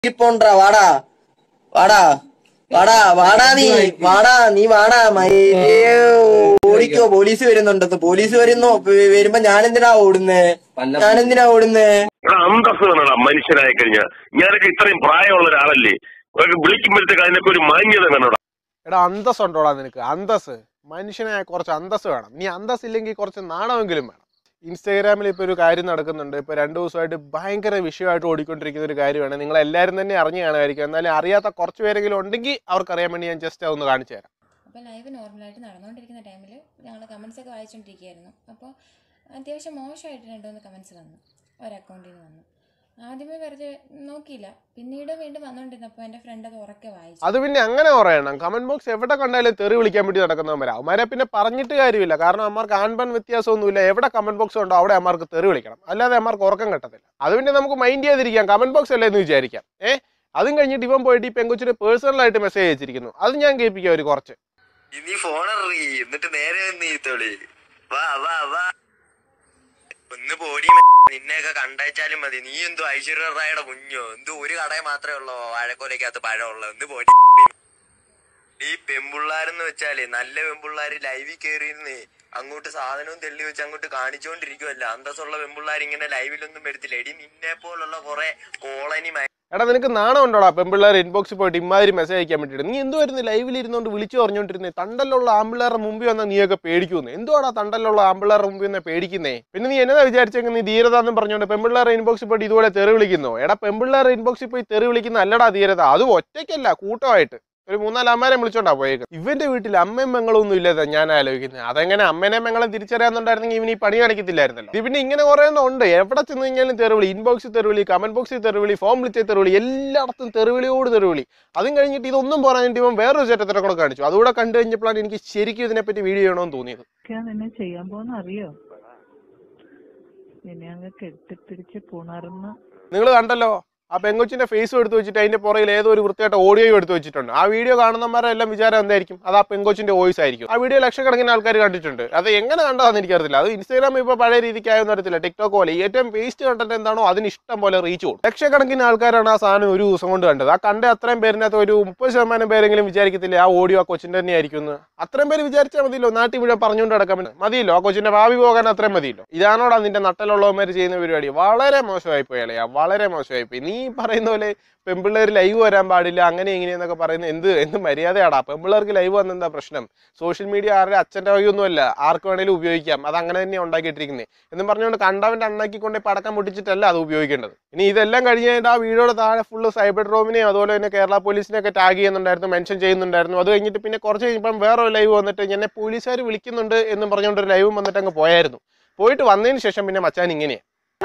Ponra, Vada, Vada, Vada, Vada, നീ വാടാ ഓടിക്കോ പോലീസ് വരുന്നുണ്ട് പോലീസ് വരുന്നു വരുമ്പോ ഞാനെന്തിനാ ഓടുന്നേ അന്തസ് വേണടാ മനുഷ്യനായി കഴിഞ്ഞാൽ ഞാനൊക്കെ ഇത്രയും പ്രായമുള്ള ഒരാളല്ലേ വിളിക്കുമ്പോഴത്തേക്ക് അതിനൊക്കെ ഒരു മാന്യത വേണോടാ എടാ അന്തസ് ഉണ്ടോടാ നിനക്ക് അന്തസ് മനുഷ്യനായ കുറച്ച് അന്തസ് വേണം നീ അന്തസ് ഇല്ലെങ്കിൽ കുറച്ച് നാണമെങ്കിലും വേണം ഇൻസ്റ്റാഗ്രാമിൽ ഇപ്പോൾ ഒരു കാര്യം നടക്കുന്നുണ്ട് ഇപ്പോൾ 2 ദിവസമായിട്ട് ഭയങ്കര വിഷയമായിട്ട് ഓടിക്കൊണ്ടിരിക്കുന്ന ഒരു കാര്യമാണ് നിങ്ങൾ എല്ലാവരും തന്നെ അറിഞ്ഞു കാണുമായിരിക്കും എന്നാലും അറിയാത്ത കുറച്ച് പേരെങ്കിലും ഉണ്ടെങ്കിൽ അവർക്കറിയാൻ വേണ്ടി ഞാൻ ജസ്റ്റ് അതൊന്ന് കാണിച്ചു തരാം അപ്പോൾ ലൈവ് നോർമലായിട്ട് നടന്നുകൊണ്ടിരിക്കുന്ന ടൈമിൽ ഞങ്ങൾ കമൻസ് ഒക്കെ വായിച്ചുകൊണ്ടിരിക്കുകയായിരുന്നു അപ്പോൾ അത്യാവശ്യം മോശമായിട്ട് 2-3 കമൻസ് വന്നു ഒരു അക്കൗണ്ടിൽ നിന്ന് വന്നു ആദ്യമേ വെറുതെ നോക്കിയില്ല പിന്നീട് വീണ്ടും വന്നുകൊണ്ടിരുന്നപ്പോൾ എൻ്റെ ഫ്രണ്ട് അത് ഉറക്കെ വായിച്ചു അത് പിന്നെ അങ്ങനെ പറയണം കമന്റ് ബോക്സ് എവിടെ കണ്ടാലും തെറി വിളിക്കാൻ വേണ്ടി നടക്കുന്നവരാ അവന്മാരെ പിന്നെ പറഞ്ഞിട്ട് കാര്യമില്ല കാരണം അമ്മമാർക്ക് ആൺപൺ വ്യത്യാസമൊന്നുമില്ല എവിടെ കമന്റ് ബോക്സ് ഉണ്ടോ അവിടെ അമ്മമാർക്ക് തെറി വിളിക്കണം അല്ലാതെ അമ്മമാർക്ക് ഉറക്കം കിട്ടത്തില്ല അത് പിന്നെ നമുക്ക് മൈൻഡ് ചെയ്തിരിക്കാം കമന്റ് ബോക്സ് അല്ലേ എന്ന് വിചാരിക്കാം അതും കഴിഞ്ഞിട്ട് ഇവൻ പോയിട്ട് ഈ പെങ്കൊച്ചിന് പേഴ്സണലായിട്ട് മെസ്സേജ് അയച്ചിരിക്കുന്നു അത് ഞാൻ കേൾപ്പിക്കാം ഒരു കുറച്ച് എന്നിട്ട് നേരെ ഒന്ന് പോടി നിന്നെയൊക്കെ കണ്ടയച്ചാലും മതി നീ എന്തോ ഐശ്വര്യറായുടെ കുഞ്ഞോ എന്തോ ഒരു കടയെ മാത്രമേ ഉള്ളോ വാഴക്കോലക്കകത്ത് പഴമുള്ളൂ എന്ത് പോടി ഈ പെമ്പിള്ളാരെന്ന് വെച്ചാലേ നല്ല പെമ്പിള്ളാര് ലൈവിൽ കയറിയിരുന്നേ അങ്ങോട്ട് സാധനവും തെള്ളി വെച്ച് അങ്ങോട്ട് കാണിച്ചോണ്ടിരിക്കുവല്ല അന്തസ്സുള്ള പെമ്പിള്ളാർ ഇങ്ങനെ ലൈവിലൊന്നും വരത്തില്ല എടി നിന്നെ പോലുള്ള കുറെ കോളനി എടാ നിനക്ക് നാണം ഉണ്ടോടാ പെമ്പിള്ളേർ ഇൻബോക്സിൽ പോയിട്ട് ഇമാതിരി മെസ്സേജ് അയക്കാൻ വേണ്ടിയിട്ട് നീ എന്തുവായിരുന്നു ലൈവിൽ ഇരുന്നുകൊണ്ട് വിളിച്ചു പറഞ്ഞുകൊണ്ടിരുന്നേ തണ്ടലുള്ള ആമ്പിള്ളേരുടെ മുമ്പിൽ വന്നാൽ നീയൊക്കെ പേടിക്കുന്നു എന്തുവാടാ തണ്ടലുള്ള ആമ്പിള്ളേരുടെ മുമ്പിൽ വന്നാൽ പേടിക്കുന്നേ പിന്നെ നീ എന്നതാ വിചാരിച്ചെങ്കിൽ നീ ധീരത എന്നും പറഞ്ഞുകൊണ്ട് പെമ്പിള്ളേർ ഇൻബോക്സിൽ പോയിട്ട് ഇതുപോലെ തെറി വിളിക്കുന്നു എടാ പെമ്പിള്ളേർ ഇൻബോക്സിൽ പോയി തെറി വിളിക്കുന്ന അല്ലടാ ധീരത അത് ഒറ്റയ്ക്കല്ല കൂട്ടമായിട്ട് ഒരു 3-4 അമ്മമാരെ വിളിച്ചോണ്ടാ പോയേക്ക് ഇവന്റെ വീട്ടിൽ അമ്മയും പെങ്ങളൊന്നും ഇല്ലാതെ ഞാൻ ആലോചിക്കുന്നത് അതെങ്ങനെ അമ്മേനെയും പെങ്ങളെ തിരിച്ചറിയാന്നുണ്ടായിരുന്നെങ്കിൽ ഇവന് ഈ പണി കാണിക്കത്തില്ലായിരുന്നല്ലോ ഇത് പിന്നെ ഇങ്ങനെ കുറേ ഉണ്ട് എവിടെ ചെന്ന് കഴിഞ്ഞാലും തെറിവിളി ഇൻബോക്സിൽ തെറിവിളി കമന്റ് ബോക്സിൽ തെറിവിളി ഫോം വിളിച്ച തെറിവിളി എല്ലായിടത്തും തെറിവിളിയോട് തെറിവിളി അതും കഴിഞ്ഞിട്ട് ഇതൊന്നും പറയാനിട്ട് ഇവൻ വേറൊരു ചേട്ടത്തിനെ കൂടെ കാണിച്ചു അതുകൂടെ കണ്ടു കഴിഞ്ഞപ്പോഴാണ് എനിക്ക് ശരിക്കും ഇതിനെപ്പറ്റി വീഡിയോ ചെയ്യണമെന്ന് തോന്നിയത് ചെയ്യാൻ പോകുന്ന അറിയോ കെട്ടിപ്പിടിച്ച് പുണർന്ന് നിങ്ങൾ കണ്ടല്ലോ ആ പെങ്കൊച്ചിന്റെ ഫേസും എടുത്ത് വെച്ചിട്ട് അതിന്റെ പുറകിൽ ഏതോ ഒരു വൃത്തിയായിട്ട് ഓഡിയോയും എടുത്ത് വെച്ചിട്ടുണ്ട് ആ വീഡിയോ കാണുന്നവരെല്ലാം വിചാരം എന്തായിരിക്കും അത് ആ പെങ്കൊച്ചിന്റെ വോയിസ് ആയിരിക്കും ആ വീഡിയോ ലക്ഷക്കണക്കിന് ആൾക്കാർ കണ്ടിട്ടുണ്ട് അത് എങ്ങനെ കണ്ടതാന്ന് എനിക്കറിയില്ല അത് ഇൻസ്റ്റാഗ്രാം ഇപ്പോൾ പഴയ രീതിക്കായൊന്നും അറിയത്തില്ല ടിക്ടോക്ക് പോലെ ഏറ്റവും വേസ്റ്റ് കണ്ടന്റ് എന്താണോ അതിന് ഇഷ്ടം പോലെ റീച്ച് കൊടുക്കും ലക്ഷക്കണക്കിന് ആൾക്കാരാണ് ആ സാധനം ഒരു ദിവസം കൊണ്ട് കണ്ടത് ആ കണ്ട അത്രയും പേരിനകത്ത് ഒരു 30% പേരെങ്കിലും വിചാരിക്കത്തില്ല ആ ഓഡിയോ ആ കൊച്ചിന്റെ തന്നെ ആയിരിക്കും അത്രയും പേര് വിചാരിച്ചാൽ മതിയല്ലോ നാട്ടിൽ മുഴുവൻ പറഞ്ഞുകൊണ്ട് നടക്കാൻ മതിയല്ലോ ആ കൊച്ചിന്റെ ഭാവി പോകാൻ അത്രയും മതിയല്ലോ ഇതാണോടാ നിന്റെ നട്ടലുള്ളവന്മാർ ചെയ്യുന്ന പരിപാടി വളരെ മോശമായി പോയാലേ വളരെ മോശമായി പോയി നീ പറയുന്ന പോലെ പെമ്പിള്ളേർ ലൈവ് വരാൻ പാടില്ല അങ്ങനെ ഇങ്ങനെയെന്നൊക്കെ പറയുന്നത് എന്ത് മര്യാദയാടാ പെമ്പിള്ളേർക്ക് ലൈവ് വന്നെന്താ പ്രശ്നം സോഷ്യൽ മീഡിയ ആരുടെ അച്ഛൻ്റെ വകയൊന്നുമല്ല ആർക്ക് വേണേലും ഉപയോഗിക്കാം അത് അങ്ങനെ തന്നെ ഉണ്ടാക്കിയിട്ടിരിക്കുന്നത് എന്നും പറഞ്ഞുകൊണ്ട് കണ്ടവൻ്റെ അണ്ണാക്കിക്കൊണ്ട് പടക്കം പൊട്ടിച്ചിട്ടല്ല അത് ഉപയോഗിക്കേണ്ടത് ഇനി ഇതെല്ലാം കഴിഞ്ഞിട്ട് ആ വീഡിയോയുടെ താഴെ ഫുള്ള് സൈബർ ഡ്രോമിനെയും അതുപോലെ തന്നെ കേരള പോലീസിനെയൊക്കെ ടാഗ് ചെയ്യുന്നുണ്ടായിരുന്നു മെൻഷൻ ചെയ്യുന്നുണ്ടായിരുന്നു അത് കഴിഞ്ഞിട്ട് പിന്നെ കുറച്ച് കഴിഞ്ഞപ്പം വേറൊരു ലൈവ് വന്നിട്ട് എന്നെ പോലീസുകാർ വിളിക്കുന്നുണ്ട് എന്നും പറഞ്ഞുകൊണ്ട് ഒരു ലൈവ് വന്നിട്ട് അങ്ങ് പോയിട്ട് വന്നതിന് ശേഷം പിന്നെ മച്ചാൻ ഇങ്ങനെയാണ്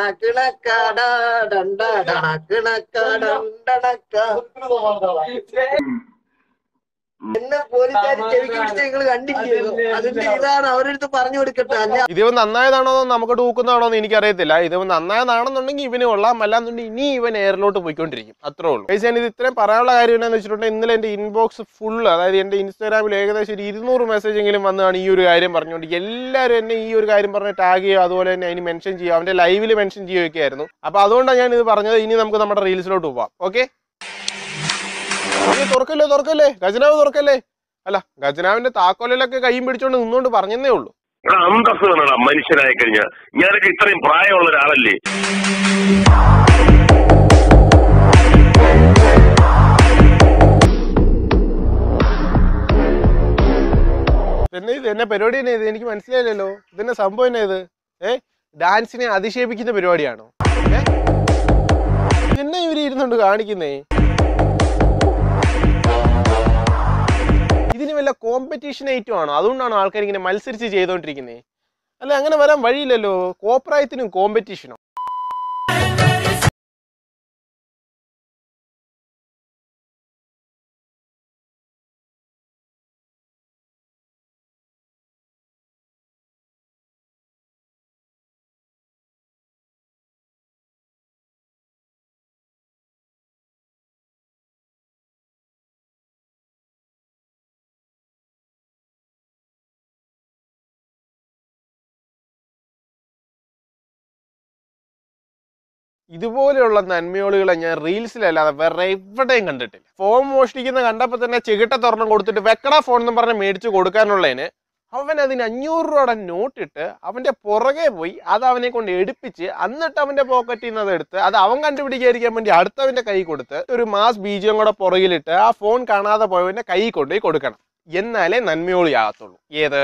എന്നെ പോലീസുകാർ ചെവിക്ക് പിടിച്ച് നിങ്ങൾ കണ്ടില്ലയോ അതിന്റെ ഇതാണ് അവരെടുത്ത് പറഞ്ഞു കൊടുക്കട്ടെ ഇതിവൻ നന്നായതാണോ നമുക്ക് തൂക്കുന്നതാണോ എന്ന് എനിക്കറിയത്തില്ല ഇത് നന്നായതാണെന്നുണ്ടെങ്കിൽ ഇവന് കൊള്ളാം അല്ലാന്നുണ്ടെങ്കിൽ ഇനി ഇവൻ എയറിലോട്ട് പോയിക്കൊണ്ടിരിക്കും അത്രേ ഉള്ളൂ ഞാൻ ഇത് ഇത്രയും പറയാനുള്ള കാര്യം എന്താണെന്ന് വെച്ചിട്ടുണ്ടെങ്കിൽ ഇന്നലെ എൻ്റെ ഇൻബോക്സ് ഫുള്ള് അതായത് എൻ്റെ ഇൻസ്റ്റാഗ്രാമിൽ ഏകദേശം ഒരു 200 മെസ്സേജെങ്കിലും വന്നതാണ് ഈ ഒരു കാര്യം പറഞ്ഞുകൊണ്ട് എല്ലാവരും എന്നെ ഈ ഒരു കാര്യം പറഞ്ഞ് ടാഗ് ചെയ്യുക അതുപോലെ തന്നെ അതിന് മെൻഷൻ ചെയ്യുക അവൻ്റെ ലൈവിൽ മെൻഷൻ ചെയ്യുകയൊക്കെ ആയിരുന്നു അപ്പോൾ അതുകൊണ്ടാണ് ഞാൻ ഇത് പറഞ്ഞത് ഇനി നമുക്ക് നമ്മുടെ റീൽസിലോട്ട് പോവാം ഓക്കെ തുറക്കല്ലേ ഖജനാവ് തുറക്കല്ലേ അല്ല ഖജനാവിന്റെ താക്കോലിലൊക്കെ കൈയും പിടിച്ചോണ്ട് നിന്നോണ്ട് പറഞ്ഞതേ ഉള്ളൂ അന്തസ് വേണടാ മനുഷ്യനായി കഴിഞ്ഞാൽ ഞാനൊക്കെ ഇത്രയും പ്രായമുള്ള ഒരാളല്ലേ എന്നെ പരിപാടി തന്നെ ഇത് എനിക്ക് മനസ്സിലായില്ലല്ലോ ഇതെന്നെ സംഭവം തന്നെ ഇത് ഡാൻസിനെ അധിക്ഷേപിക്കുന്ന പരിപാടിയാണോ എന്നെ ഇവര് ഇരുന്നുണ്ട് കാണിക്കുന്നേ ഇതിന് വല്ല കോമ്പറ്റീഷൻ ഐറ്റം ആണോ അതുകൊണ്ടാണ് ആൾക്കാർ ഇങ്ങനെ മത്സരിച്ച് ചെയ്തുകൊണ്ടിരിക്കുന്നത് അല്ല അങ്ങനെ വരാൻ വഴിയില്ലല്ലോ കോപ്രായത്തിനും കോമ്പറ്റീഷനോ ഇതുപോലെയുള്ള നന്മയോളികളെ ഞാൻ റീൽസിലല്ലാതെ വേറെ എവിടെയും കണ്ടിട്ടില്ല. ഫോൺ മോഷ്ടിക്കുന്ന കണ്ടപ്പോൾ തന്നെ ചെകിട്ടത്തൊരെണ്ണം കൊടുത്തിട്ട് വെക്കടാ ഫോൺ എന്ന് പറഞ്ഞ് മേടിച്ച് കൊടുക്കാനുള്ളതിന് അവൻ അതിന് 500 രൂപയുടെ നോട്ടിട്ട് അവന്റെ പുറകെ പോയി അത് അവനെ കൊണ്ട് എടുപ്പിച്ച് എന്നിട്ട് അവന്റെ പോക്കറ്റിൽ നിന്ന് അതെടുത്ത് അത് അവൻ കണ്ടുപിടിക്കാതിരിക്കാൻ വേണ്ടി അടുത്തവന്റെ കൈ കൊടുത്ത് ഒരു മാസ് ബീജം കൂടെ പുറകിലിട്ട് ആ ഫോൺ കാണാതെ പോയവന്റെ കൈ കൊണ്ടുപോയി കൊടുക്കണം. എന്നാലേ നന്മയോളിയാകത്തുള്ളൂ. ഏത്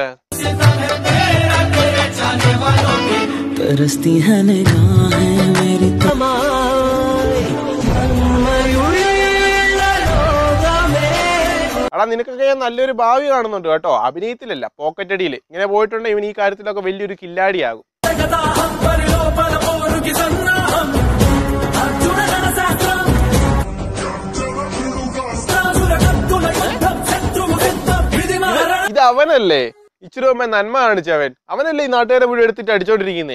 എടാ നിനക്കൊക്കെ ഞാൻ നല്ലൊരു ഭാവി കാണുന്നുണ്ട് കേട്ടോ. അഭിനയത്തിലല്ല, പോക്കറ്റ് അടിയിൽ ഇങ്ങനെ പോയിട്ടുണ്ടെങ്കിൽ ഇവൻ ഈ കാര്യത്തിലൊക്കെ വലിയൊരു കില്ലാടിയാകും. ഇത് അവനല്ലേ ഇച്ചിരി മുമ്പേ നന്മ കാണിച്ചവൻ? അവനല്ലേ ഈ നാട്ടുകാരെ മുഴുവൻ എടുത്തിട്ട് അടിച്ചോണ്ടിരിക്കുന്നേ?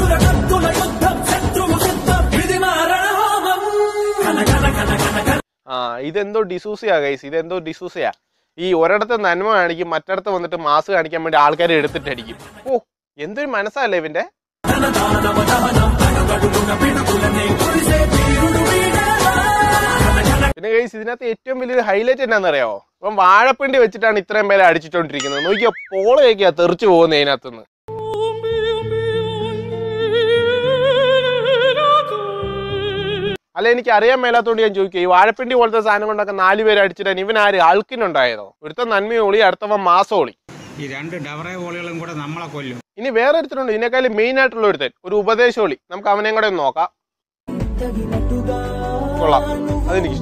ആ ഇതെന്തോ ഡിസൂസയാ ഗൈസ്, ഇതെന്തോ ഡിസൂസയാ. ഈ ഒരിടത്ത് നന്മ കാണിക്കും, മറ്റിടത്ത് വന്നിട്ട് മാസ് കാണിക്കാൻ വേണ്ടി ആൾക്കാരെ എടുത്തിട്ട് അടിക്കും. ഓ എന്തൊരു മനസ്സല്ലേ ഇവന്റെ. പിന്നെ ഗൈസ് ഇതിനകത്ത് ഏറ്റവും വലിയൊരു ഹൈലൈറ്റ് എന്നാന്നറിയാവോ? ഇപ്പം വാഴപ്പിണ്ടി വെച്ചിട്ടാണ് ഇത്രയും പേരെ അടിച്ചിട്ടോണ്ടിരിക്കുന്നത്. നോക്കിയോ പോളയൊക്കെയാ തെറിച്ചു പോകുന്നത് ഇതിനകത്തുനിന്ന്. അല്ല എനിക്ക് അറിയാൻ മേലാത്തോണ്ട് ഞാൻ ചോദിക്കുക, ഈ വാഴപ്പിണ്ടി പോലത്തെ സാധനം കൊണ്ടൊക്കെ 4 പേര് അടിച്ചിട്ടാണ് ഇവൻ ആര് ആൾക്കിനുണ്ടായതോ? ഒരുത്തൻ നന്മയോളി, അടുത്തവൻ മാസോളി. ഈ 2 ഡവറോളികളും കൂടെ നമ്മളെ കൊല്ലും. ഇനി വേറെ ഒരുത്തനുണ്ട് ഇതിനേക്കാളും മെയിൻ ആയിട്ടുള്ള ഒരുത്തൻ, ഒരു ഉപദേശോളി. നമുക്ക് അവനെയും കൂടെ ഒന്ന് നോക്കാം. കൊള്ളാം, അതെനിക്ക്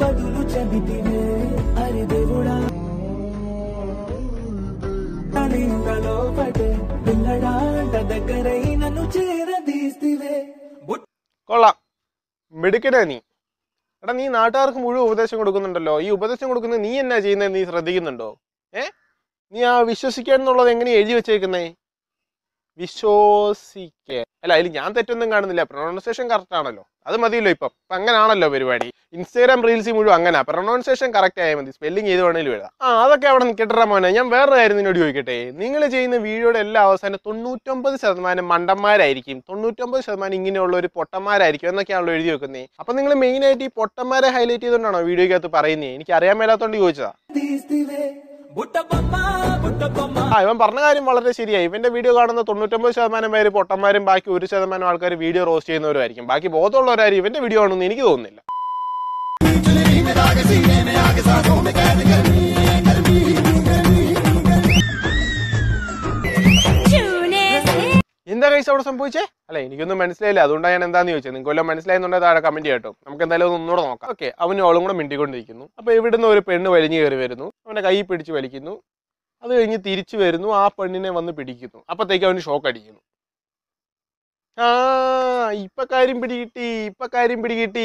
കൊള്ളാം, മിടുക്കനാ നീ. എടാ നീ നാട്ടുകാർക്ക് മുഴുവൻ ഉപദേശം കൊടുക്കുന്നുണ്ടല്ലോ. ഈ ഉപദേശം കൊടുക്കുന്നത് നീ എന്നാ ചെയ്യുന്നത് നീ ശ്രദ്ധിക്കുന്നുണ്ടോ? നീ ആ വിശ്വസിക്കുക എന്നുള്ളത് എങ്ങനെയാ എഴുതി വെച്ചേക്കുന്നേ? വിശ്വസിക്കുക അല്ല, അതിൽ ഞാൻ തെറ്റൊന്നും കാണുന്നില്ല. പ്രൊണൗൺസിയേഷൻ കറക്റ്റ് ആണല്ലോ, അത് മതിയല്ലോ. ഇപ്പം അങ്ങനാണല്ലോ പരിപാടി. ഇൻസ്റ്റാഗ്രാം റീൽസ് മുഴുവൻ അങ്ങനെ പ്രൊണൗൺസിയേഷൻ കറക്റ്റ് ആയാൽ മതി, സ്പെല്ലിംഗ് ചെയ്ത് വേണമെങ്കിലും എഴുതാം. അതൊക്കെ അവിടെ നിൽക്കട്ടെ മോനെ. ഞാൻ വേറെ കാര്യം നിന്നോട് ചോദിക്കട്ടെ. നിങ്ങൾ ചെയ്യുന്ന വീഡിയോയുടെ എല്ലാ അവസാനം 99% മണ്ടന്മാരായിരിക്കും, 99% ഇങ്ങനെയുള്ള ഒരു പൊട്ടന്മാരായിരിക്കും എന്നൊക്കെയാണല്ലോ എഴുതി വെക്കുന്നത്. അപ്പൊ നിങ്ങൾ മെയിൻ ആയിട്ട് ഈ പൊട്ടന്മാരെ ഹൈലൈറ്റ് ചെയ്തുകൊണ്ടാണോ വീഡിയോക്കകത്ത് പറയുന്നത്? എനിക്ക് അറിയാൻ മേലാത്തോണ്ട് ചോദിച്ചതാ. ഇവൻ പറഞ്ഞ കാര്യം വളരെ ശരിയായി. ഇവന്റെ വീഡിയോ കാണുന്ന 99% പേര് പൊട്ടന്മാരും ബാക്കി 1% ആൾക്കാർ വീഡിയോ റോസ്റ്റ് ചെയ്യുന്നവരായിരിക്കും. ബാക്കി ബോധമുള്ളവരാരും ഇവന്റെ വീഡിയോ കാണുമെന്ന് എനിക്ക് തോന്നുന്നില്ല. എന്താ കൈസ് അവിടെ സംഭവിച്ചേ? അല്ല എനിക്കൊന്നും മനസ്സിലായില്ല, അതുകൊണ്ടാണ് ഞാൻ എന്താന്ന് ചോദിച്ചത്. നിങ്ങൾക്ക് വല്ലതും മനസ്സിലായെന്നുണ്ടെങ്കിൽ താഴെ കമന്റ് ചെയ്യട്ടോ. നമുക്ക് എന്തായാലും ഒന്നുകൂടെ നോക്കാം. ഓക്കെ, അവനും അവളും കൂടെ മിണ്ടിക്കൊണ്ടിരിക്കുന്നു. അപ്പൊ ഇവിടുന്ന് ഒരു പെണ്ണ് വലിഞ്ഞു കയറി വരുന്നു, അവന്റെ കൈ പിടിച്ച് വലിക്കുന്നു. അത് കഴിഞ്ഞ് തിരിച്ചു വരുന്നു, ആ പെണ്ണിനെ വന്ന് പിടിക്കുന്നു. അപ്പത്തേക്ക് അവന് ഷോക്ക് അടിക്കുന്നു. ഇപ്പൊ കാര്യം പിടികിട്ടി.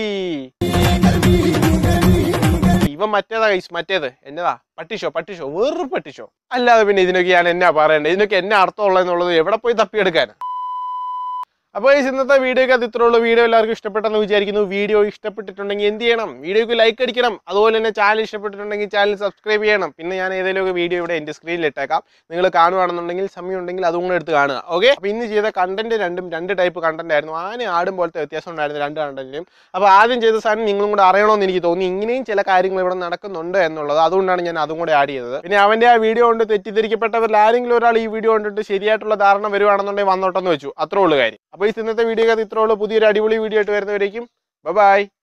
ഇവ മറ്റേതാ കൈസ്, മറ്റേത് എന്നതാ പട്ടിഷോ വേറൊരു പട്ടിഷോ. അല്ലാതെ പിന്നെ ഇതിനൊക്കെ ഞാൻ എന്നാ പറയണ്ടേ? ഇതിനൊക്കെ എന്നാ അർത്ഥമുള്ളതെന്നുള്ളത് എവിടെ പോയി തപ്പിയെടുക്കാനാ? അപ്പോൾ ഇന്നത്തെ വീഡിയോക്ക് അത് ഇത്രയുള്ള. വീഡിയോ എല്ലാവർക്കും ഇഷ്ടപ്പെട്ടെന്ന് വിചാരിക്കുന്നു. വീഡിയോ ഇഷ്ടപ്പെട്ടിട്ടുണ്ടെങ്കിൽ എന്ത് ചെയ്യണം? വീഡിയോക്ക് ലൈക്ക് അടിക്കണം. അതുപോലെ തന്നെ ചാനൽ ഇഷ്ടപ്പെട്ടിട്ടുണ്ടെങ്കിൽ ചാനൽ സബ്സ്ക്രൈബ് ചെയ്യണം. പിന്നെ ഞാൻ ഏതെങ്കിലും വീഡിയോ ഇവിടെ എൻ്റെ സ്ക്രീനിൽ ഇട്ടേക്കാം. നിങ്ങൾ കാണുകയാണെന്നുണ്ടെങ്കിൽ സമയം ഉണ്ടെങ്കിൽ അതും കൂടെ എടുത്ത് കാണുക. ഓക്കെ, അപ്പോൾ ഇന്ന് ചെയ്ത കണ്ടന്റ് രണ്ട് ടൈപ്പ് കണ്ടന്റ് ആയിരുന്നു. ആടും പോലത്തെ വ്യത്യാസം ഉണ്ടായിരുന്നു 2 കണ്ടന്റിലും. അപ്പോൾ ആദ്യം ചെയ്ത സാധനം നിങ്ങളും കൂടെ അറിയണമെന്ന് എനിക്ക് തോന്നി. ഇങ്ങനെയും ചില കാര്യങ്ങൾ ഇവിടെ നടക്കുന്നുണ്ട് എന്നുള്ളത്, അതുകൊണ്ടാണ് ഞാൻ അതും കൂടെ ആഡ് ചെയ്തത്. പിന്നെ അവൻ്റെ ആ വീഡിയോ കൊണ്ട് തെറ്റിദ്ധരിക്കപ്പെട്ടവരിൽ ആരെങ്കിലും ഒരാൾ ഈ വീഡിയോ കണ്ടിട്ട് ശരിയായിട്ടുള്ള ധാരണ വരുവാണെന്നുണ്ടെങ്കിൽ വന്നോട്ടെന്ന് വെച്ചു. അത്രേ ഉള്ളൂ കാര്യം. അപ്പോൾ ഇന്നത്തെ വീഡിയോ ഇത്രേ ഉള്ളൂ. പുതിയൊരു അടിപൊളി വീഡിയോ ആയിട്ട് വരുന്നവരേക്കും ബൈ.